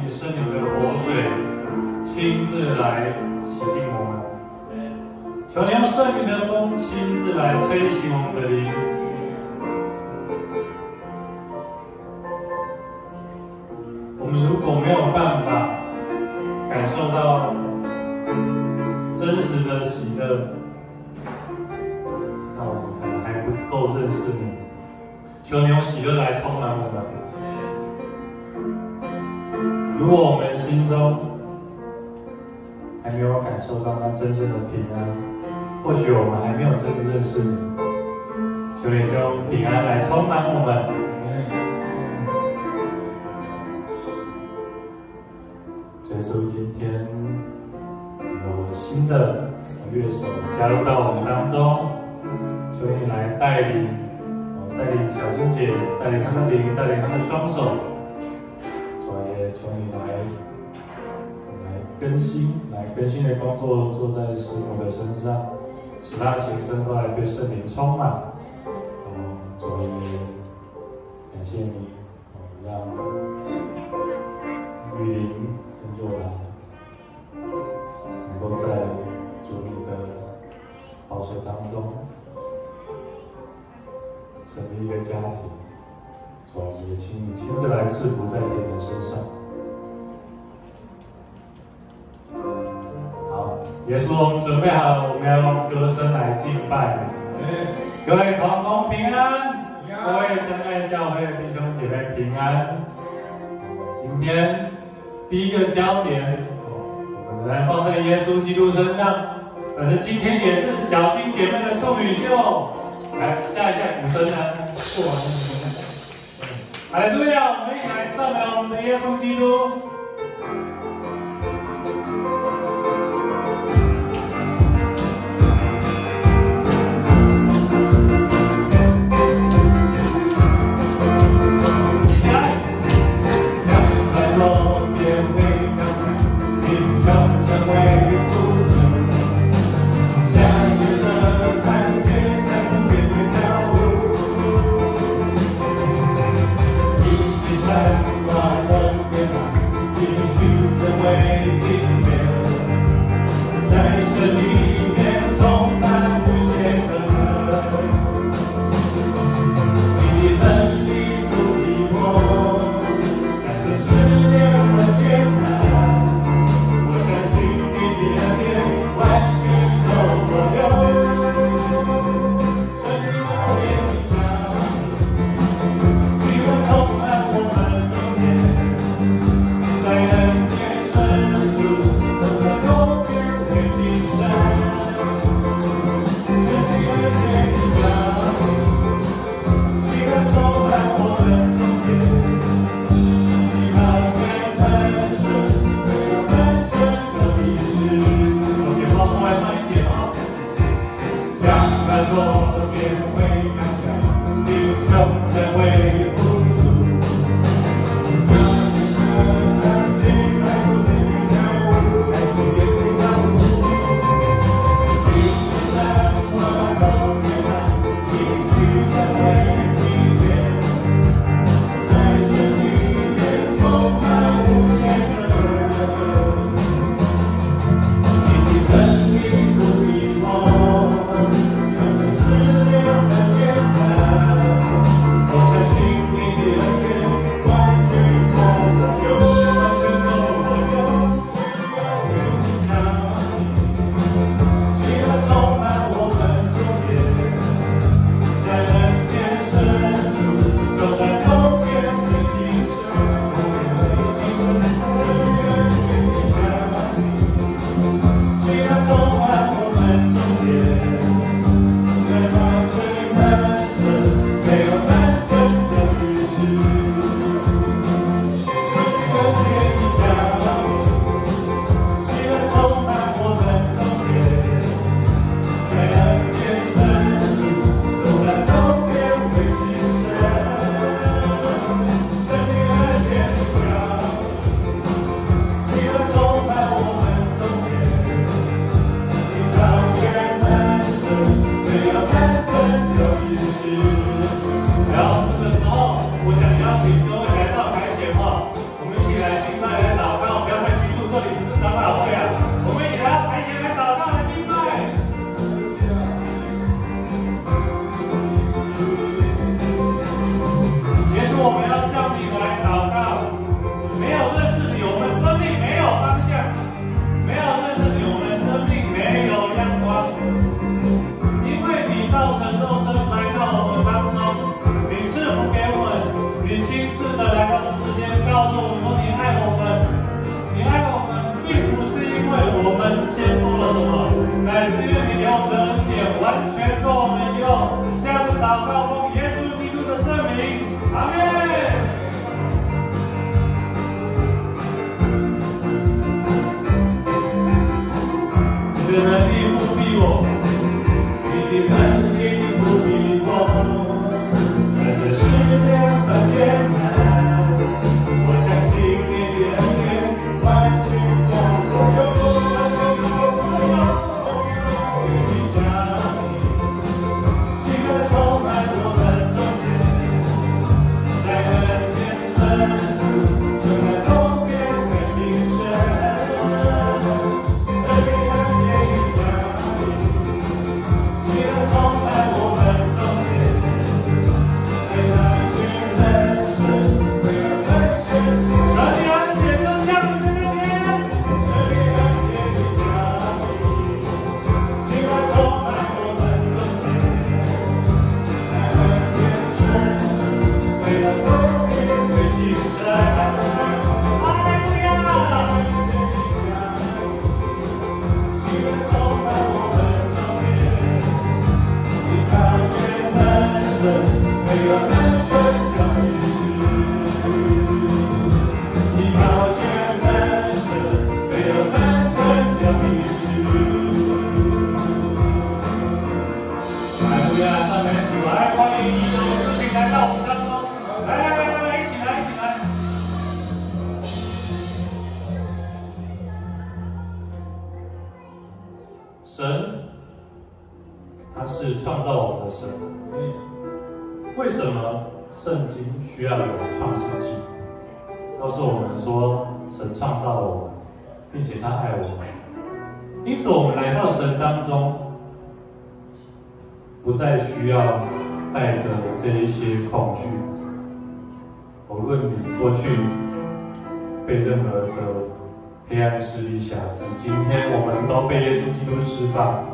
你圣灵的活水亲自来洗净我们。求你用圣灵的风亲自来吹醒我们的灵。我们如果没有办法感受到真实的喜乐，那我们可能还不够认识你。求你用喜乐来充满我们。如果我们心中还没有感受到那真正的平安，或许我们还没有真的认识你。求你就用平安来充满我们。耶稣，今天有新的乐手加入到我们当中，求你来带领小金姐，带领她的灵，带领她的双手。主也求你来更新的工作做在师母的身上，使她情生都来被圣灵充满。主也感谢你，让雨林跟若兰能够在主你的保守当中成立一个家庭。主也请你亲自来赐福在这人身上。好，耶稣，我们准备好了，我们要用歌声来敬拜。各位同工平安，各位真爱教会的弟兄姐妹平安。今天第一个焦点，我们仍然放在耶稣基督身上，但是今天也是小金姐妹的处女秀。来，下一下鼓声呢，过完了。哈利路亚！我们一起来赞美我们的耶稣基督。一起来！将快乐变为高兴，贫穷成为富足，下雨了看见太空变为跳舞。散发的天堂，继续成为平面，在神里面充满无限的爱。你的能力不比我，在这世界我艰难，我相信你的恩典完全都我有。神的脸上，希望充满我们。在恩典深处，走在永远的心上，神的天上，希望充满我们中间，希望全喷出，没有完成的历史。我先往后来慢一点啊，将软弱变为刚强，贫穷成为富足。是利亚，赞美主！来，欢迎以后有事情来到我们当中，来，一起来！神，他是创造我们的神。为什么圣经需要有创世纪？告诉我们说，神创造了我们，并且他爱我们。因此，我们来到神当中，不再需要带着这一些恐惧。无论你过去被任何的黑暗势力辖制，今天我们都被耶稣基督释放。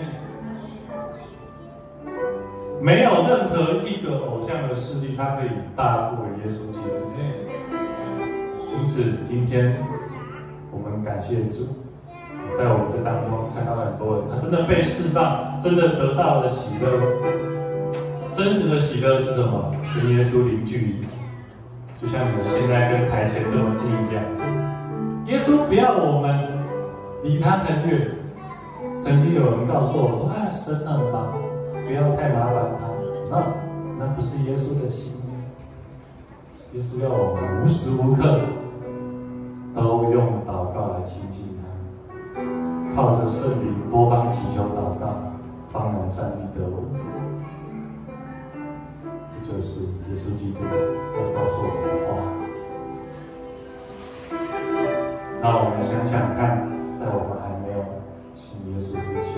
没有任何一个偶像的势力，它可以大过耶稣基督。因此，今天我们感谢主，在我们这当中看到很多人，他真的被释放，真的得到了喜乐。真实的喜乐是什么？跟耶稣零距离，就像你们现在跟台前这么近一样。耶稣不要我们离他很远。曾经有人告诉我说：“啊，神很忙，不要太麻烦他。”那不是耶稣的心。耶稣要我们无时无刻都用祷告来亲近他，靠着圣灵多方祈求祷告，方能站立得稳。这就是耶稣基督要告诉我们的话。那我们想想看，在我们还没有信耶稣之前，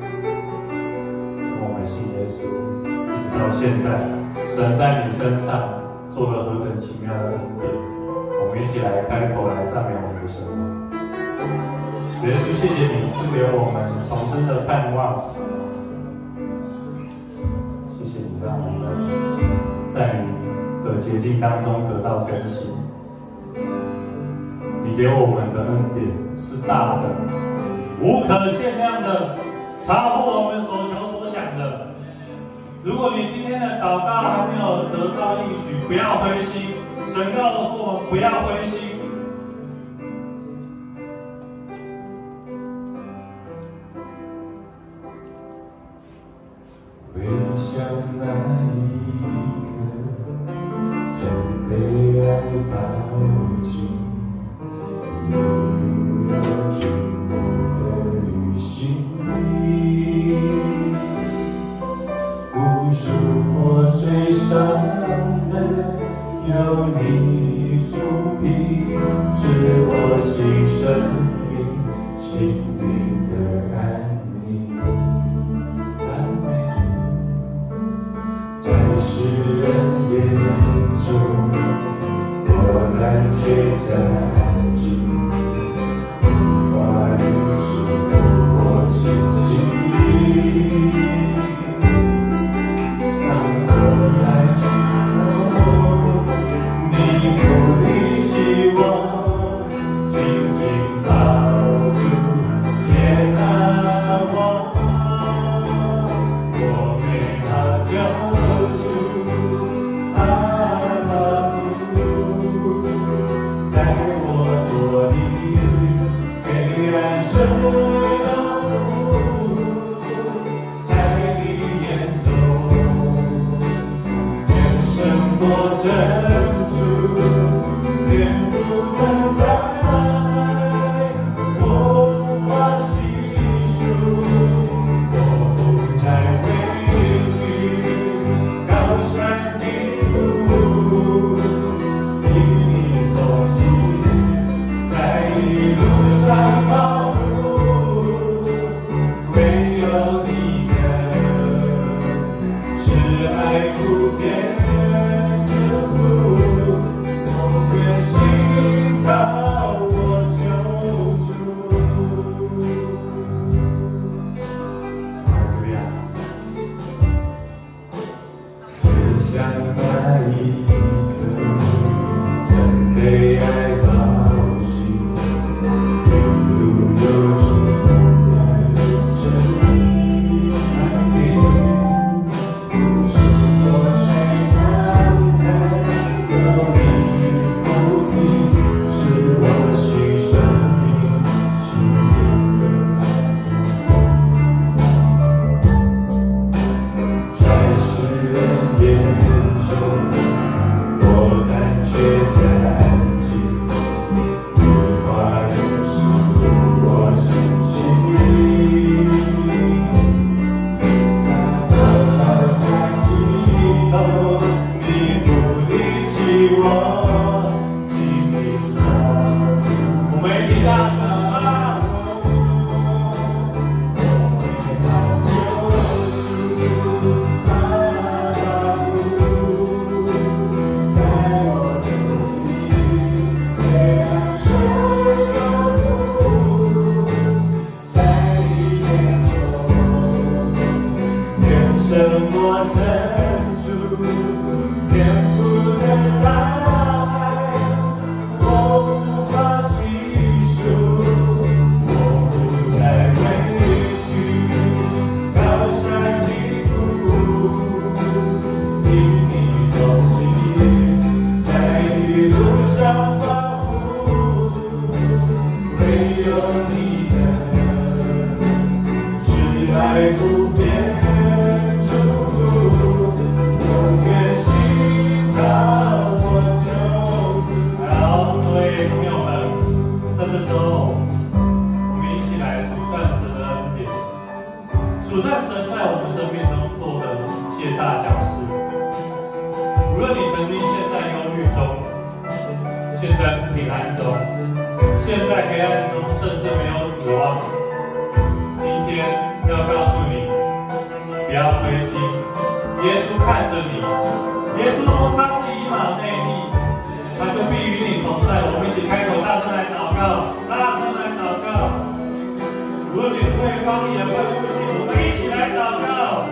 我们信耶稣，一直到现在，神在你身上做了何等奇妙的恩典！我们一起来开口来赞美我们的神。主耶稣，谢谢你赐给我们重生的盼望，谢谢你让我们在你的洁净当中得到更新。你给我们的恩典是大的，无可限量的，超乎我们所求所想的。如果你今天的祷告还没有得到应许，不要灰心。神告诉我们不要灰心。 回想那一刻，曾被爱抱紧，犹如要去的旅行。无数破碎伤痕，有你抚平，赐我新生命，心灵的安宁。赞美主，在世人眼中，我难却站静，话语使我清醒。 胜过珍珠，遍布的大海，我无法细数，我不再畏惧高山低谷，因你同行，在一路上保护，唯有你的挚爱不变。 数算神在我们生命中做的一切大小事，无论你曾经陷在忧郁中，陷在不平安中，陷在黑暗中，甚至没有指望，今天要告诉你，不要灰心。耶稣看着你，耶稣说他是以马内利，他就必与你同在。我们一起开口，大声来祷告，大声来祷告。无论你是会方言、会呼吸，我们一起来祷告。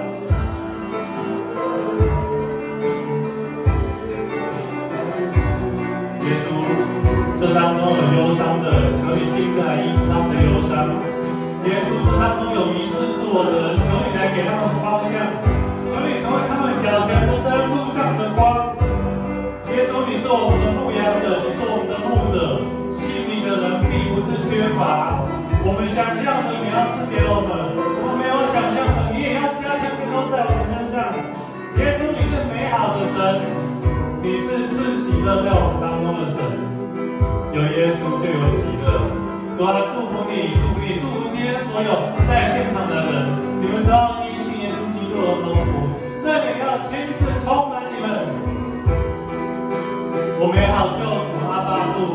耶稣，这当中有忧伤的，求你亲自来医治他们的忧伤。耶稣，这当中有迷失自我的人，求你来给他们方向，求你成为他们脚前的灯，路上的光。耶稣，你是我们的牧羊者，你是我们的牧者，信你的人必不致缺乏。我们想象的你要赐给我们，我们没有想象的你也要加添更多在我们身上。耶稣，你是美好的神，你是赐喜乐在我们当中的神。有耶稣就有喜乐。主啊，祝福你，祝福你，祝福今天所有在现场的人，你们都要因信耶稣基督而蒙福，圣灵要亲自充满你们。我们也好救主阿爸父。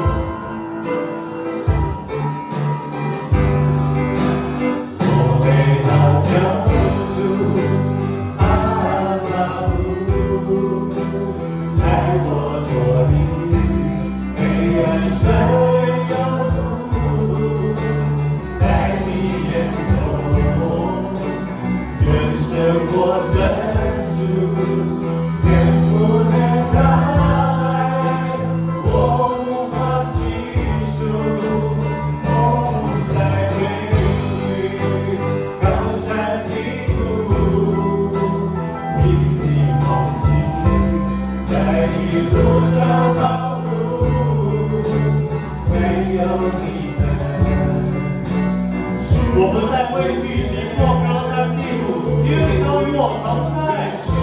我不再畏惧行过高山低谷，因为你都与我同在。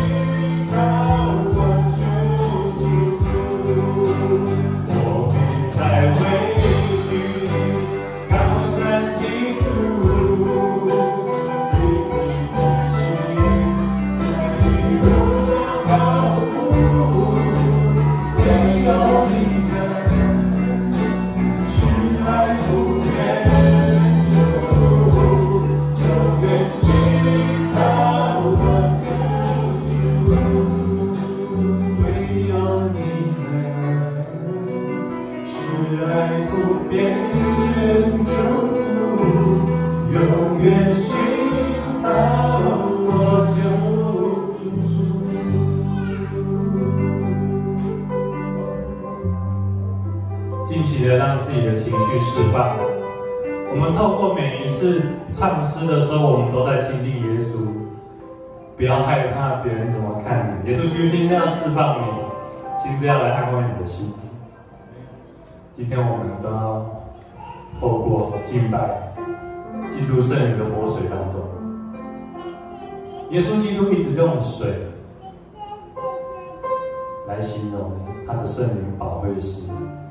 我不再畏惧高山低谷，与你同行，在一路上保护，唯有你的挚爱不变。尽情的让自己的情绪释放。我们透过每一次唱诗的时候，我们都在亲近耶稣。不要害怕别人怎么看你，耶稣基督今天要释放你，亲自要来安慰你的心。今天我们都要透过敬拜，进入圣灵的活水当中。耶稣基督一直用水来形容他的圣灵保惠师。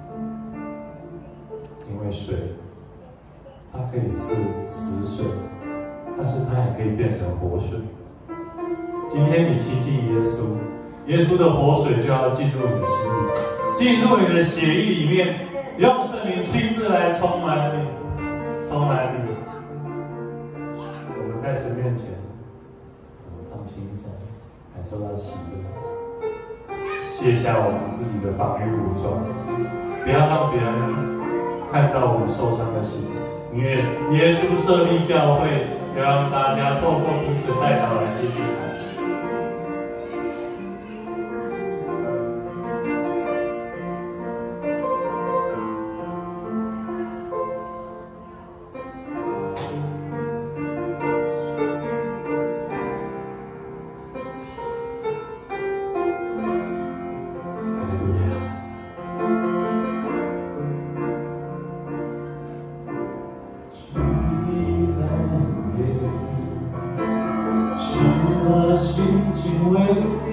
因为水，它可以是死水，但是它也可以变成活水。今天你亲近耶稣，耶稣的活水就要进入你的心里，进入你的血液里面，用圣灵亲自来充满你，充满你。我们在神面前，我们放轻松，感受到喜乐，卸下我们自己的防御武装，不要让别人看到我们受伤的心，因为耶稣设立教会，要让大家透过彼此代祷来接近他。 我心敬畏，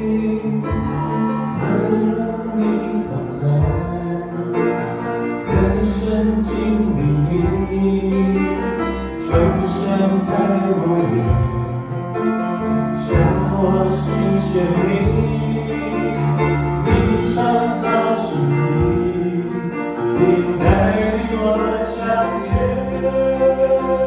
和你同在，人生经历，求神开我眼，向我心显明，你创造心意，并带领我向前。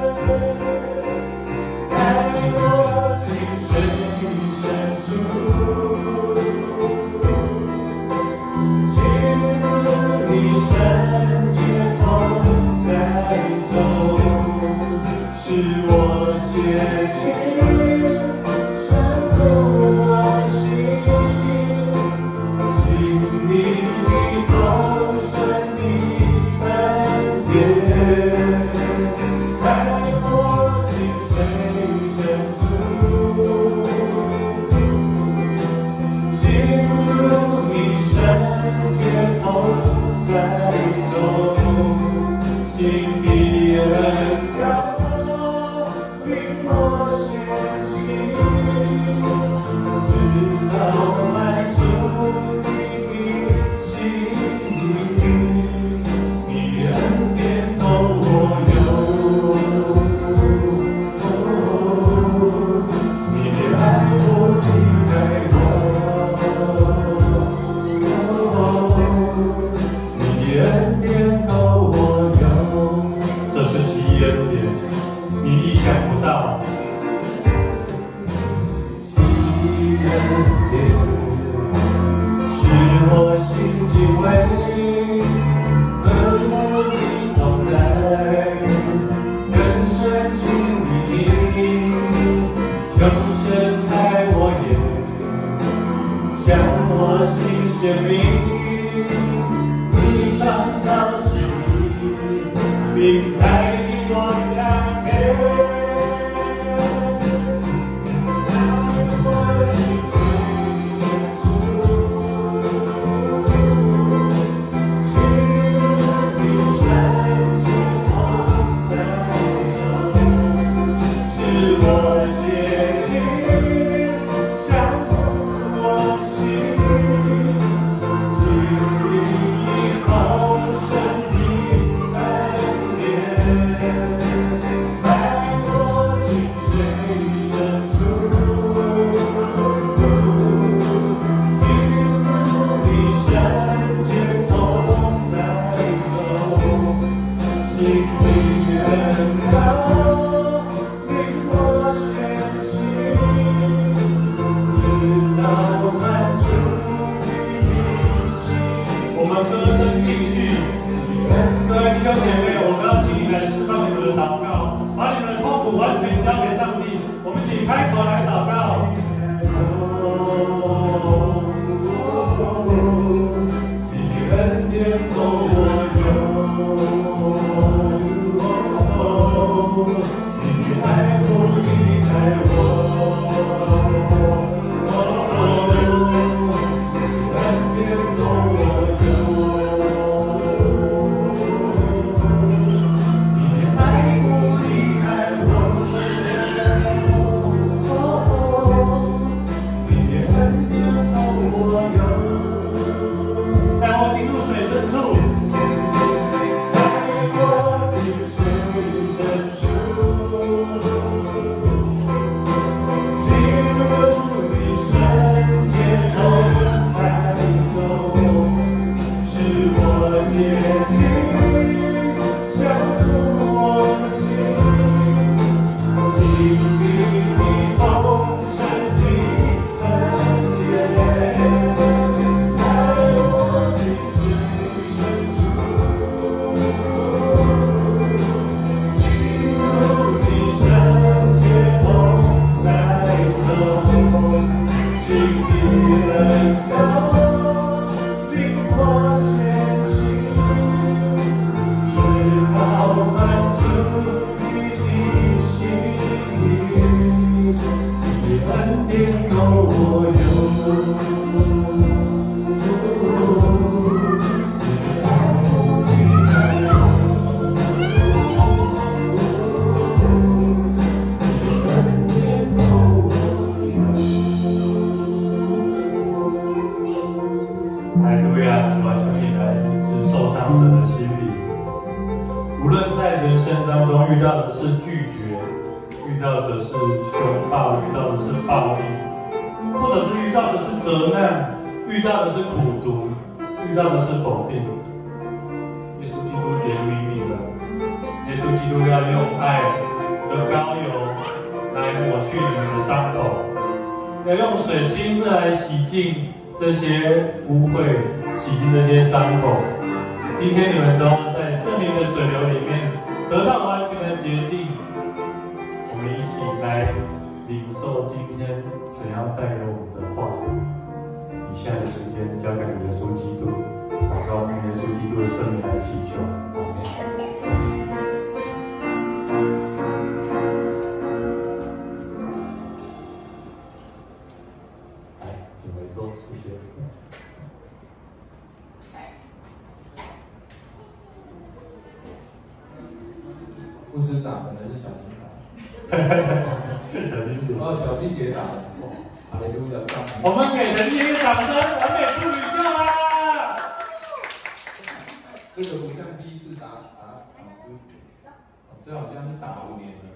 生当中遇到的是拒绝，遇到的是凶暴，遇到的是暴力，或者是遇到的是责难，遇到的是苦毒，遇到的是否定。耶稣基督怜悯你们，耶稣基督要用爱的膏油来抹去你们的伤口，要用水亲自来洗净这些污秽，洗净这些伤口。今天你们都在圣灵的水流里面得到完全的洁净。我们一起来领受今天神要带给我们的话。以下的时间交给耶稣基督，祷告奉耶稣基督的圣名来祈求。来，请回座，谢谢。 牧师打可能是小金打， 小金姐， 哦，小金姐打的，哈利路亚！ 我们给陈丽一个掌声，完美处女秀啦！ 这个不像第一次打老师，这好像是打5年了。